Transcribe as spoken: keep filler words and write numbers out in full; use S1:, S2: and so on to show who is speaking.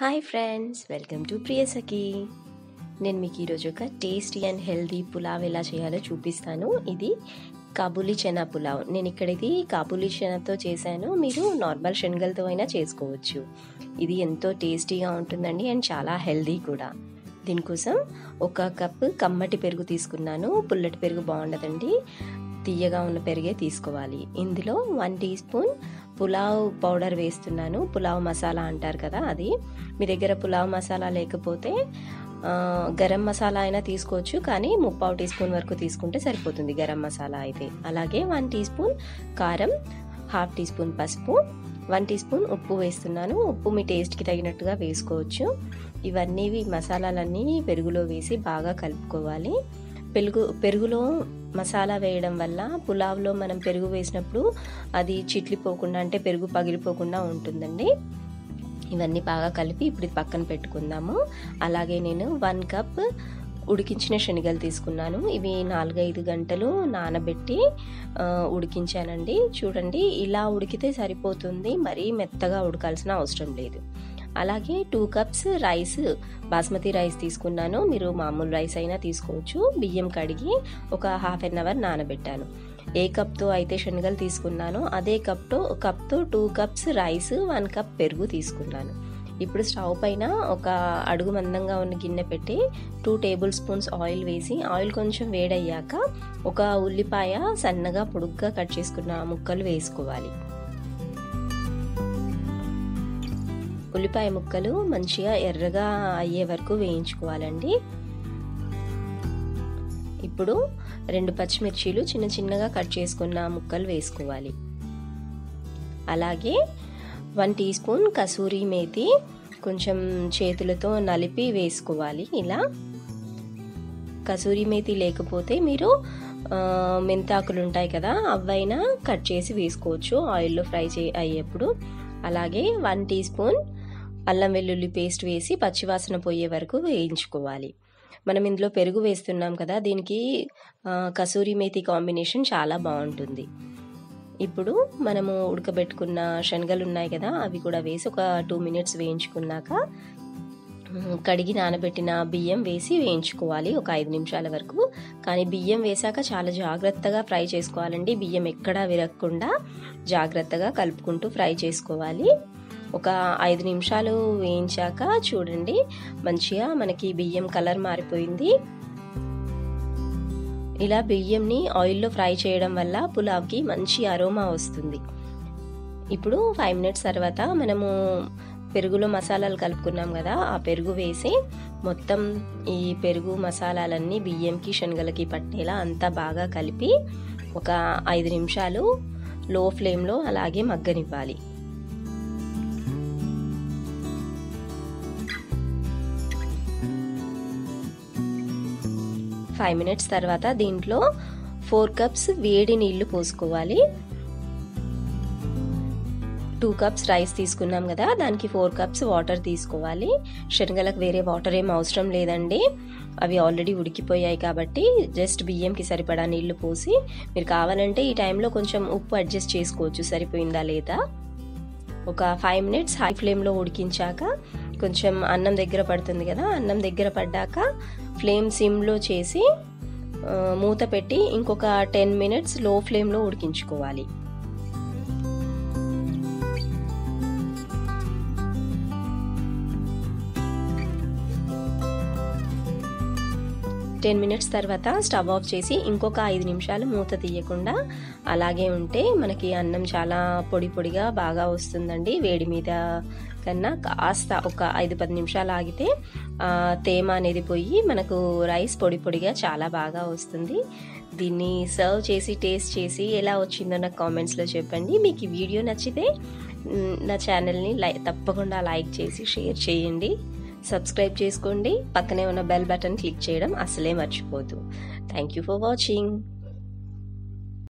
S1: Hi friends, welcome to Priyasakhi. నేను మీకు ఈరోజు ఒక టేస్టీ అండ్ హెల్దీ పులావ్ ఎలా చేయాలో చూపిస్తాను. ఇది కాబూలీ చనా పులావ్. నేను ఇక్కడ ఇది కాబూలీ చనాతో చేశాను. మీరు నార్మల్ శనగలతో అయినా చేసుకోవచ్చు. ఇది ఎంతో టేస్టీగా ఉంటుందండి అండ్ చాలా హెల్దీ కూడా. దీనికోసం ఒక కప్పు కమ్మటి పెరుగు తీసుకున్నాను. పుల్లటి పెరుగు బాగుండదండి, తీయగా ఉన్న పెరుగే తీసుకోవాలి. ఇందులో one teaspoon pulao powder వేస్తున్నాను. పులావ్ మసాలా అంటారు కదా, అది. మీ దగ్గర పులావ్ మసాలా లేకపోతే గరం మసాలా అయినా తీసుకోవచ్చు, కానీ ముప్పావు టీ స్పూన్ వరకు తీసుకుంటే సరిపోతుంది గరం మసాలా అయితే. అలాగే వన్ టీ స్పూన్ కారం, హాఫ్ టీ స్పూన్ పసుపు, వన్ టీ స్పూన్ ఉప్పు వేస్తున్నాను. ఉప్పు మీ టేస్ట్కి తగినట్టుగా వేసుకోవచ్చు. ఇవన్నీ మసాలాలన్నీ పెరుగులో వేసి బాగా కలుపుకోవాలి. పెరుగు పెరుగులో మసాలా వేయడం వల్ల పులావ్లో మనం పెరుగు వేసినప్పుడు అది చిట్లిపోకుండా, అంటే పెరుగు పగిలిపోకుండా ఉంటుందండి. ఇవన్నీ బాగా కలిపి ఇప్పుడు పక్కన పెట్టుకుందాము. అలాగే నేను వన్ కప్ ఉడికించిన శనగలు తీసుకున్నాను. ఇవి నాలుగైదు గంటలు నానబెట్టి ఉడికించానండి. చూడండి, ఇలా ఉడికితే సరిపోతుంది, మరీ మెత్తగా ఉడకాల్సిన అవసరం లేదు. అలాగే two cups rice, basmati rice తీసుకున్నాను. మీరు మామూలు రైస్ అయినా తీసుకోవచ్చు. బియ్యం కడిగి ఒక హాఫ్ అన్ అవర్ నానబెట్టాను. ఏ కప్తో అయితే శనగలు తీసుకున్నానో అదే కప్తో కప్తో two cups rice, one cup పెరుగు తీసుకున్నాను. ఇప్పుడు స్టవ్ పైన ఒక అడుగు మందంగా ఉన్న గిన్నె పెట్టి టూ టేబుల్ స్పూన్స్ ఆయిల్ వేసి, ఆయిల్ కొంచెం వేడయ్యాక ఒక ఉల్లిపాయ సన్నగా పొడుగ్గా కట్ చేసుకున్న ముక్కలు వేసుకోవాలి. ఉల్లిపాయ ముక్కలు మంచిగా ఎర్రగా అయ్యే వరకు వేయించుకోవాలండి. ఇప్పుడు రెండు పచ్చిమిర్చీలు చిన్న చిన్నగా కట్ చేసుకున్న ముక్కలు వేసుకోవాలి. అలాగే one teaspoon kasuri methi కొంచెం చేతులతో నలిపి వేసుకోవాలి. ఇలా కసూరి మేతి లేకపోతే మీరు మెంతాకులు ఉంటాయి కదా, అవైనా కట్ చేసి వేసుకోవచ్చు ఆయిల్లో ఫ్రై చే అయ్యేప్పుడు. అలాగే వన్ టీ స్పూన్ అల్లం వెల్లుల్లి పేస్ట్ వేసి పచ్చివాసన పోయే వరకు వేయించుకోవాలి. మనం ఇందులో పెరుగు వేస్తున్నాం కదా, దీనికి కసూరి మేతి కాంబినేషన్ చాలా బాగుంటుంది. ఇప్పుడు మనము ఉడకబెట్టుకున్న శనగలు ఉన్నాయి కదా, అవి కూడా వేసి ఒక టూ మినిట్స్ వేయించుకున్నాక కడిగి నానబెట్టిన బియ్యం వేసి వేయించుకోవాలి ఒక ఐదు నిమిషాల వరకు. కానీ బియ్యం వేసాక చాలా జాగ్రత్తగా ఫ్రై చేసుకోవాలండి. బియ్యం ఎక్కడా విరగకుండా జాగ్రత్తగా కలుపుకుంటూ ఫ్రై చేసుకోవాలి. ఒక ఐదు నిమిషాలు వేయించాక చూడండి, మంచిగా మనకి బియ్యం కలర్ మారిపోయింది. ఇలా బియ్యంని ఆయిల్లో ఫ్రై చేయడం వల్ల పులావ్కి మంచి అరోమా వస్తుంది. ఇప్పుడు ఫైవ్ మినిట్స్ తర్వాత మనము పెరుగులో మసాలాలు కలుపుకున్నాం కదా, ఆ పెరుగు వేసి మొత్తం ఈ పెరుగు మసాలాలన్నీ బియ్యంకి శనగలకి పట్టేలా అంతా బాగా కలిపి ఒక ఐదు నిమిషాలు లో ఫ్లేమ్లో అలాగే మగ్గనివ్వాలి. ఫైవ్ మినిట్స్ తర్వాత దీంట్లో ఫోర్ కప్స్ వేడి నీళ్లు పోసుకోవాలి. టూ కప్స్ రైస్ తీసుకున్నాం కదా, దానికి ఫోర్ కప్స్ వాటర్ తీసుకోవాలి. శనగలకు వేరే వాటర్ ఏం అవసరం లేదండి, అవి ఆల్రెడీ ఉడికిపోయాయి కాబట్టి జస్ట్ బియ్యంకి సరిపడా నీళ్లు పోసి, మీరు కావాలంటే ఈ టైంలో కొంచెం ఉప్పు అడ్జస్ట్ చేసుకోవచ్చు సరిపోయిందా లేదా. ఒక ఫైవ్ మినిట్స్ హై ఫ్లేమ్లో ఉడికించాక కొంచెం అన్నం దగ్గర పడుతుంది కదా, అన్నం దగ్గర పడ్డాక ఫ్లేమ్ సిమ్లో చేసి మూత పెట్టి ఇంకొక టెన్ మినిట్స్ లో ఫ్లేమ్లో ఉడికించుకోవాలి. టెన్ మినిట్స్ తర్వాత స్టవ్ ఆఫ్ చేసి ఇంకొక ఐదు నిమిషాలు మూత తీయకుండా అలాగే ఉంటే మనకి అన్నం చాలా పొడి పొడిగా బాగా వస్తుందండి. వేడి మీద కన్నా కాస్త ఒక ఐదు పది నిమిషాలు ఆగితే తేమ అనేది పోయి మనకు రైస్ పొడి పొడిగా చాలా బాగా వస్తుంది. దీన్ని సర్వ్ చేసి టేస్ట్ చేసి ఎలా వచ్చిందో నాకు కామెంట్స్లో చెప్పండి. మీకు ఈ వీడియో నచ్చితే నా ఛానల్ని లై తప్పకుండా లైక్ చేసి షేర్ చేయండి, సబ్స్క్రైబ్ చేసుకోండి. పక్కనే ఉన్న బెల్ బటన్ క్లిక్ చేయడం అసలే మర్చిపోదు. Thank you for watching.